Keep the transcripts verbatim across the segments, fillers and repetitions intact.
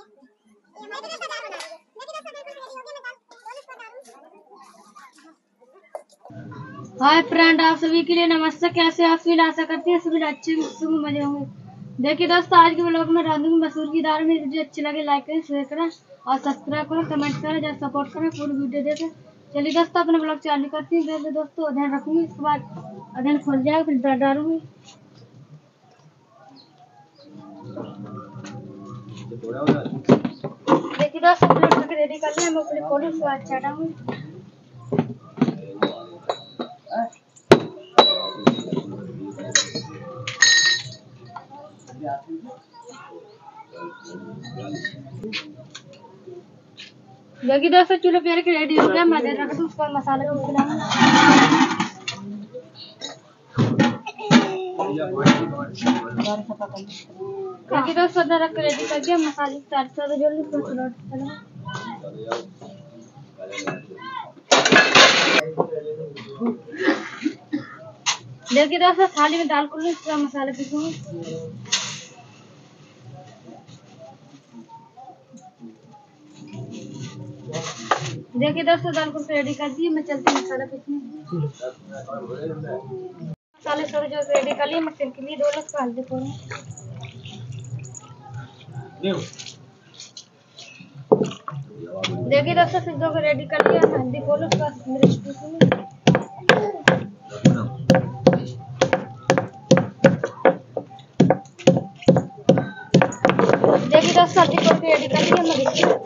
Hi friend, आप सभी के लिए नमस्ते। कैसे आप सभी आशा करते हैं सभी अच्छे शुभ मजे होंगे। देखिए दोस्तों, आज के ब्लॉग में रांधूंगी मसूर की दाल। में वीडियो अच्छी लगे लाइक करें, शेयर करें और सब्सक्राइब करें, कमेंट करें, जैसे सपोर्ट करें, पूरी वीडियो देखें। चलिए दोस्तों, अपने ब्लॉग चालू करती हूँ। पहले दोस्तों अध्ययन रखूंगी, इसके बाद अध्ययन खोल जाएगा, फिर दाल डालूंगी। देखिए दोस्तों, रेडी कर लिया, मैं अपने खोलूँ, उसके बाद चढ़ाऊंगी। देखिए दोस्तों, चूल्हे पे के रेडी हो गया। मैं देर रख दूँ, उस पर मसाला भी मिलाऊंगी। देखिए दोस्तों, अदरक के रेडी कर दिया। मसाले चार सौ जल्दी देखिए दोस्तों, थाली में दाल को इसका मसाला पीसूंगी। देखिए दोस्तों, दाल को रेडी कर दी। मैं चलती मसाला पीसने। मसाले थोड़े जो रेडी कर लिए, मैं के लिए दो लस हल्दी पाउडर। देखिए दोस्तों, सिद्धों को रेडी कर लिया। हल्दी पाउडर उसका मिर्च पीसूंगी। देखिए दोस्तों, हल्दी पाउडर रेडी कर लिया। मैं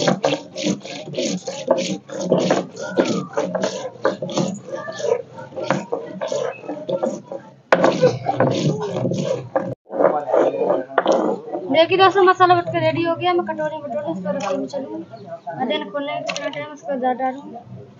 देखिए दोस्तों, मसाला बट के रेडी हो गया। मैं कटोरी में डालूं, उसको रखने में चलूंगी। अदन खोलने के कितना टाइम उसको दाल डालूंगी।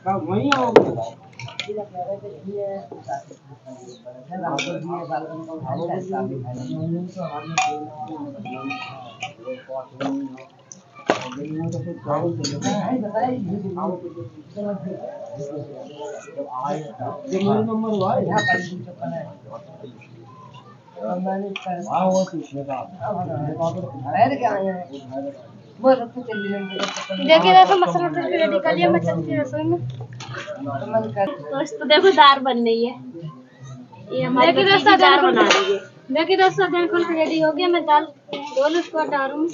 देखिए दोस्तों, मसाला रेडी कर लिया। मैं चलती हूँ रसोई में। दोस्तों देखो, दाल बन रही है। ये हमारी दोस्तों दाल बना रही है। देखिए दोस्तों, दाल खोल के रेडी हो गया। मैं दाल दोनों उसको डालूं।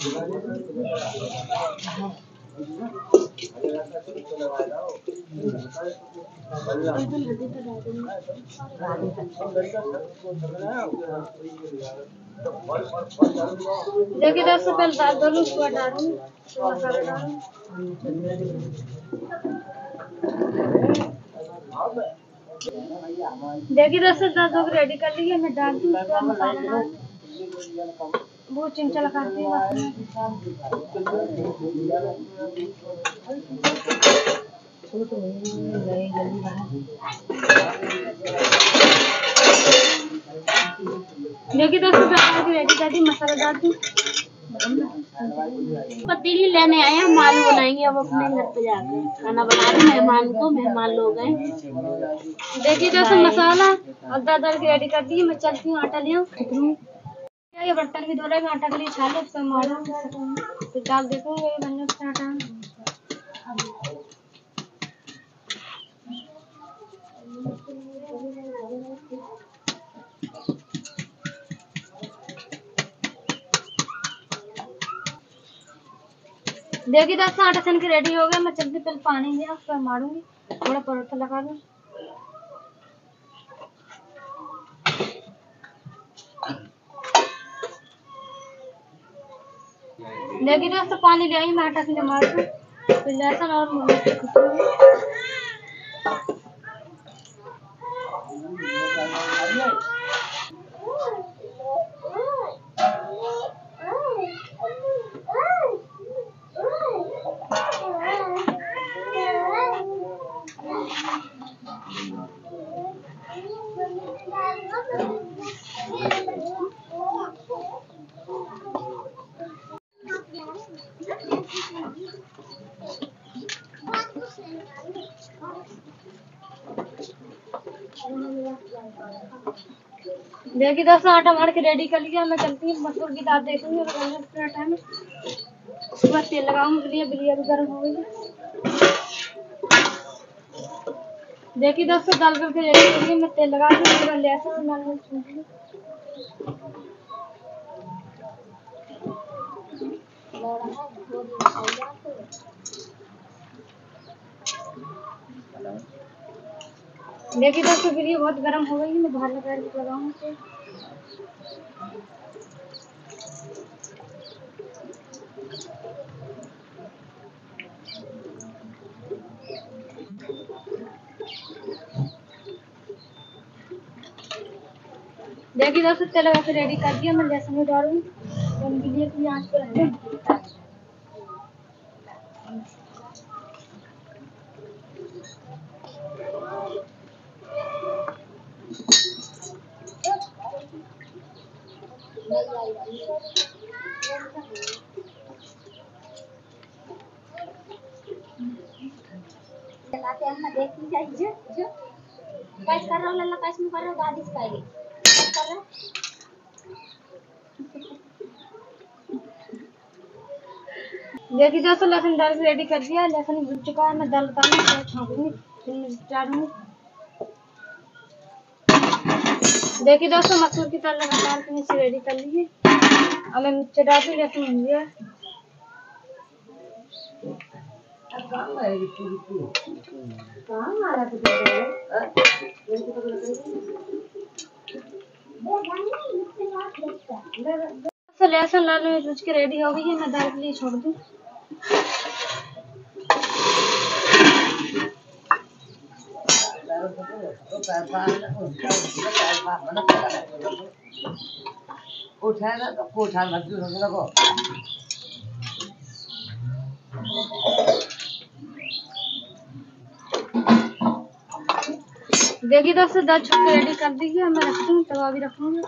देखिए दोस्तों, पहले दाल दोनों उसको डालूं, मसाला डालूं। देखिए दोस्तों, दाल दो रेडी कर ली है। मैं डाल दूँ, मसाला डाल वो चिमचा लगाती हूँ। देखिए दोस्तों, दाल रेडी कर दी। मसाला डाल दूँ। पतीली लेने आए हम, आलू बनाएंगे अब अपने घर पे जाकर। खाना बना रहे मेहमान को, मेहमान लोग हैं। देखिए दोस्तों, मसाला और दाल की रेडी कर दी। मैं चलती हूँ, आटा ले आऊँ। ये बर्तन भी धो रहे हैं, आटा के लिए छालो, उस पर मारो, फिर दाल देखूंगी बनने का आटा। देखिए दोस्तों, आटा सन के रेडी हो गया। मैं चलती पहले पानी दिया, उस पर मारूंगी, थोड़ा परोठा लगा दूं। देखिए दोस्तों, पानी ले आई। मैं आटा के लिए मार दूं, फिर लहसुन और देखिए दोस्तों, आटा मार के रेडी कर लिया। मैं चलती हूँ मसूर की दाल देखूंगी। उसके बाद तेल लगाऊंगी। बिलिया बिलिया भी गर्म हो गई है। देखिए दोस्तों दाल करके रेडी हो गई। मैं तेल लगा के उसके बाद लहसुन लाल मिर्च दूंगी। देखिए दोस्तों बिलिया बहुत गर्म हो गई है। मैं बाहर लगा के लगाऊंगी। देखिए दोस्तों तेल लगा के रेडी कर दिया। मैं लहसुन में डालूंगी। बिलिया की आंच पर रखें। लाते हैं ना देखी जाइए जो कैसे कर रहा हूँ लल्ला कैसे कर रहा हूँ दादी से कहेगी कर रहा देखिए दोस्तों लहसुन डाल के रेडी कर दिया। लहसुन भुन चुका है। मैं दाल डालूंगी छौंकूंगी फिर मिर्च डालूंगी। देखिए दोस्तों मसूर की दाल लगातार के नीचे रेडी कर लीजिए। अब मैं मिर्च डाल दूँ। लहसुन भुन गया। लहसुन लाल मिर्च भून के रेडी हो गई है। मैं दाल के लिए छोड़ दूँ। उठाना तो कोठा मत लगो। देखिए दोस्तों दाल छुप के रेडी कर दीजिए। मैं रख दूँ तवा भी रखूंगी।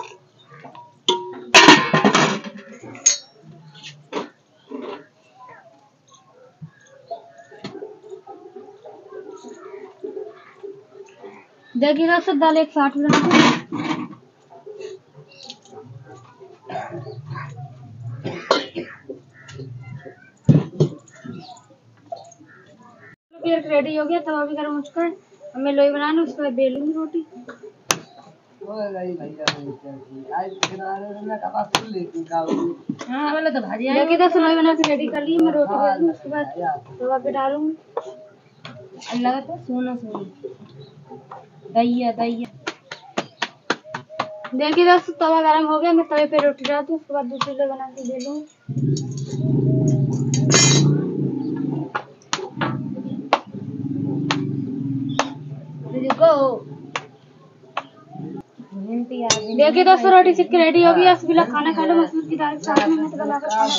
देखिए दोस्तों दाल एक साथ में रख दूँ। रेडी हो गया। तवा भी गर्म हो चुका है। अब मैं लोई बना लूँ। उसके बाद बेलूंगी रोटी। हाँ वाला तो भाजी देखिए दोस्तों लोई बना के रेडी कर ली। मैं रोटी बेलूंगी। उसके बाद तवा पे डालूंगी। अल्लाह का सोना सोना दैया दैया। देखिए दोस्तों तवा गर्म हो गया। मैं तवे पे रोटी डालती हूँ। उसके बाद दूसरी लोई बना के बेलूंगी। देखिए दोस्तों रोटी सीख के रेडी हो गई। असबिला खाना खा लो मसूर की दाल के साथ में। मैं तो बनाकर खाना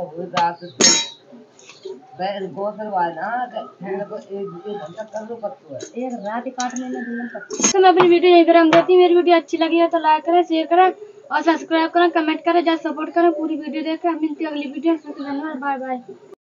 एक रात काटने में दूल्हा तो मैं अपनी वीडियो यहीं पर हम देती हूँ। मेरी वीडियो अच्छी लगी है तो लाइक करें, शेयर करें और सब्सक्राइब करें, कमेंट करें, जब सपोर्ट करें। पूरी वीडियो देखें। हम मिलती है अगली वीडियो में। धन्यवाद। Bye bye.